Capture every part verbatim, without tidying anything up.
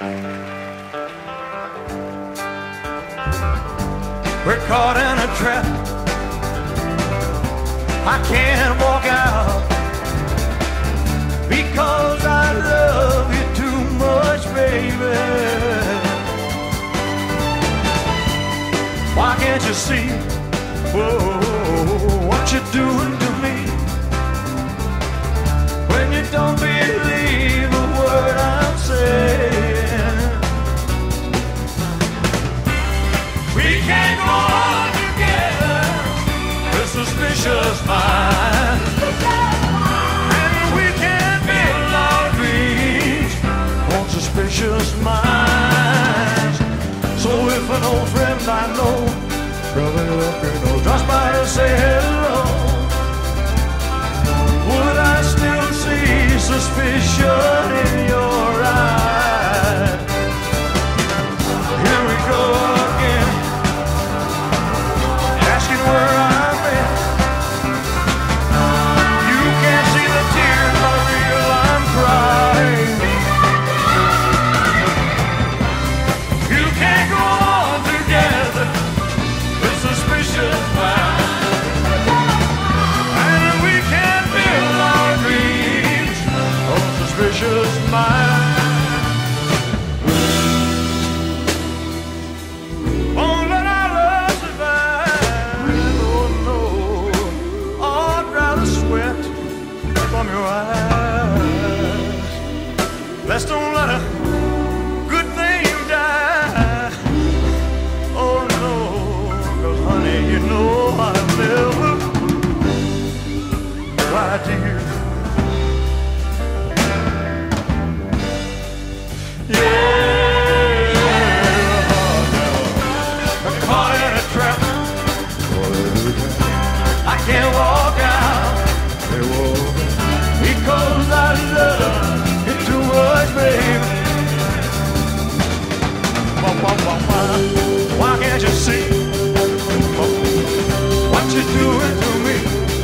We're caught in a trap. I can't walk out because I love you too much, baby. Why can't you see, whoa, what you're doing to me? When you don't believe a word I'm saying. We can't go on together, we're suspicious minds, and we can't build our dreams on suspicious minds. So if an old friend I know, brother, you know, drops by to say hello, would I still see suspicion in your eyes? Here we go again, asking where I've been. You can't see the tears, but real I'm crying. You can't go on together with suspicious minds, and we can't build our dreams on suspicious minds. Won't let our love survive. Oh no, oh, I'd rather sweat from your eyes. Let's don't let a good thing die. Oh no, 'cause honey, you know I've never lied to you. Yeah, I'm caught in a trap. I can't walk out because I love you too much, baby. Why, why, why, why? Why can't you see what you're doing to me?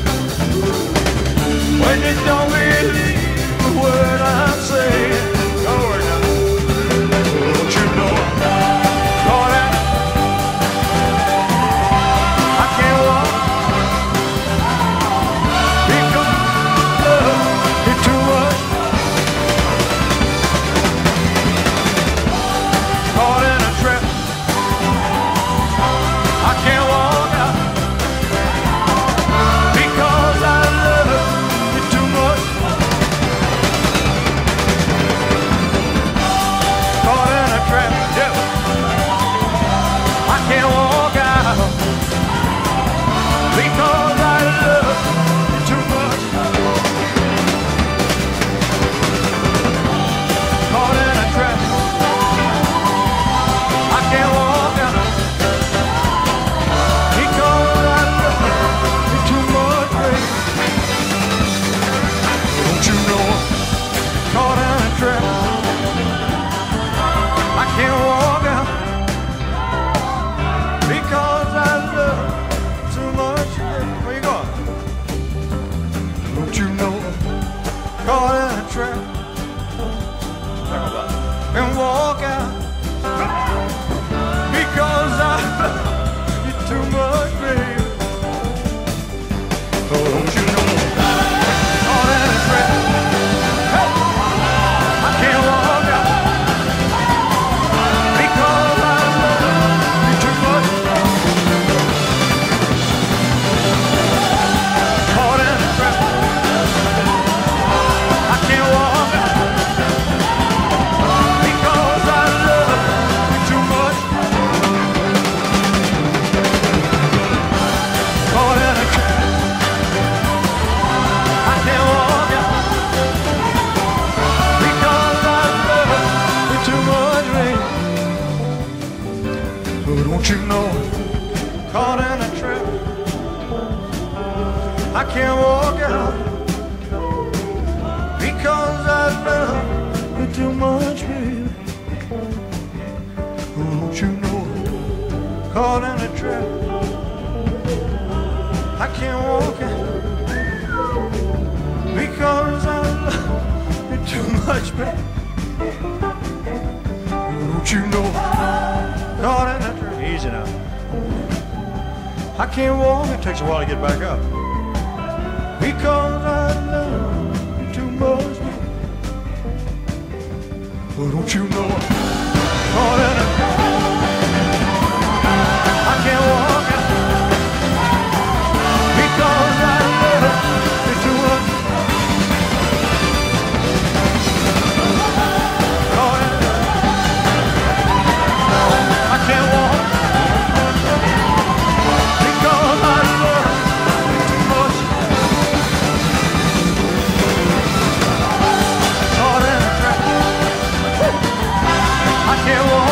When you don't believe a word I'm saying. Go away now. Don't you know I'm caught out? I can't walk because I love you too much. Caught in a trap. I can't walk out because I love you too much. Caught in a trap, yeah. I can't walk out because I love you too much. Caught in a trap. I can't walk out because I love you too much, baby. Don't you know I'm caught in a trap? I can't walk out because I love you too much, baby. Where you going? Don't you know I'm caught in a trap? And walk out because I love you too much, baby. Oh, don't you know I'm caught in a trap? Hey, I can't walk out because I love you too much. Caught in a trap. I can't walk out because I love you too much. Caught in a trap. I can't walk out because I love you too much, baby. Oh, don't you know, caught in a trap. I can't walk out because I love you too much, baby. Oh, don't you know, caught in a trap. I can't walk out because I love you too much, baby. Don't you know? Caught in a trap. Easy now. I can't walk. It takes a while to get back up. Because I love you too much. Oh, don't you know? Caught in a trap. I can't walk it because I love you too much. Caught in a trap. I can't walk because I love you too much. Caught in a trap. I can't walk.